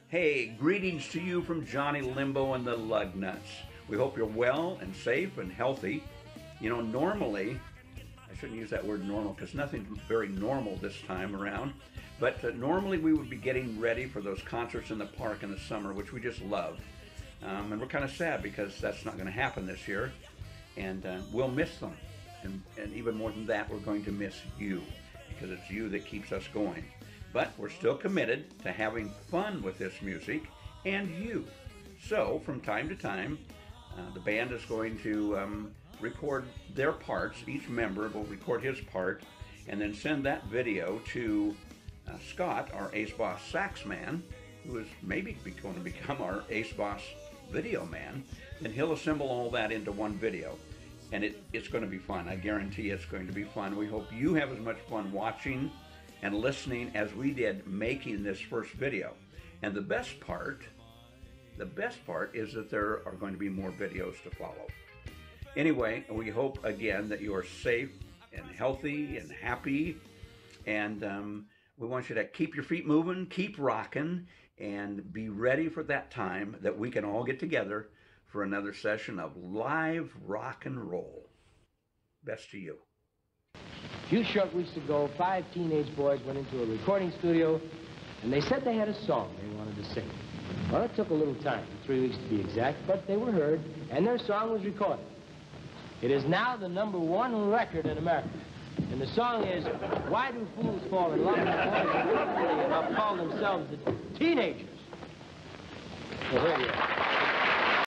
Hey, greetings to you from Johnny Limbo and the Lugnuts. We hope you're well and safe and healthy. You know, normally, I shouldn't use that word normal because nothing's very normal this time around, but normally we would be getting ready for those concerts in the park in the summer, which we just love. And we're kind of sad because that's not going to happen this year, and we'll miss them. And even more than that, we're going to miss you because it's you that keeps us going. But we're still committed to having fun with this music and you. So from time to time, the band is going to record their parts. Each member will record his part and then send that video to Scott, our Ace Boss sax man, who is maybe going to become our Ace Boss video man. Then he'll assemble all that into one video. And it's going to be fun. I guarantee it's going to be fun. We hope you have as much fun watching and listening as we did making this first video. And the best part is that there are going to be more videos to follow. Anyway, we hope again that you are safe and healthy and happy. And we want you to keep your feet moving, keep rocking, and be ready for that time that we can all get together for another session of live rock and roll. Best to you. A few short weeks ago, 5 teenage boys went into a recording studio, and they said they had a song they wanted to sing. Well, it took a little time, 3 weeks to be exact, but they were heard, and their song was recorded. It is now the #1 record in America, and the song is Why Do Fools Fall in Love? And the boys appropriately enough call themselves the Teenagers. So here you are.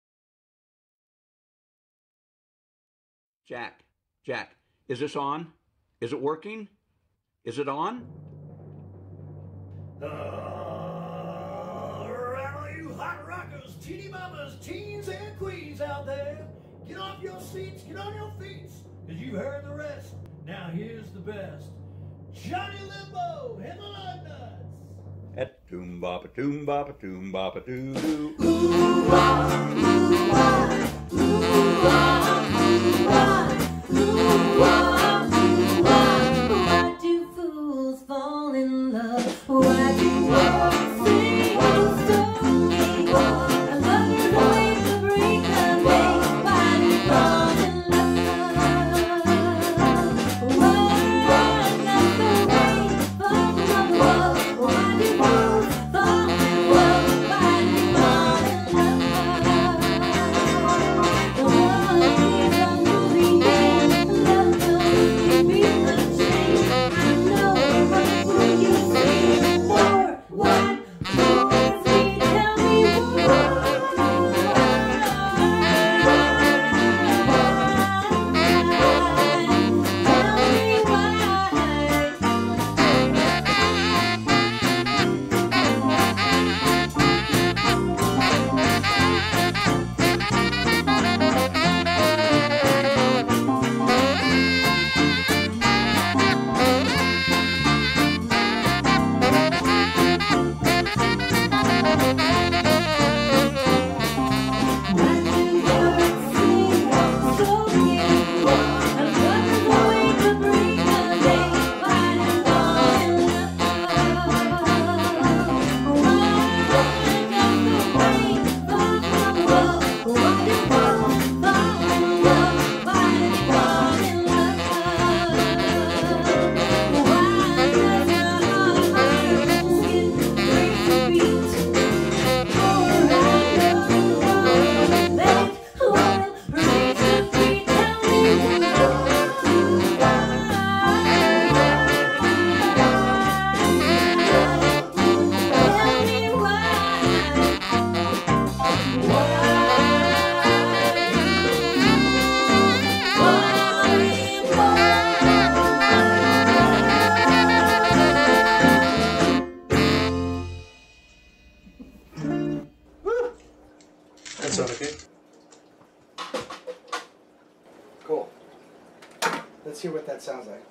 Jack, is this on? Is it working? Is it on? All right, all you hot rockers, teeny mamas, teens and queens out there, get off your seats, get on your feet, because you heard the rest. Now here's the best. Johnny Limbo and the Lugnuts. At doom bop doom bop doom bop doo doo. Why do fools fall in love? Why do walls sing so slowly? I love you the way to break the day. Why do you fall in love? Why not the way from love? Why do fools fall in love? Why do you fall in love? The world is a moving game. Love don't be the same. I know what you say. For what? For me, tell me why. Tell me That sound okay? Cool. Let's hear what that sounds like.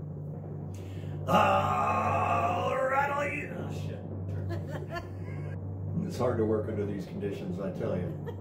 All right, all you... Oh, shit. It's hard to work under these conditions, I tell you.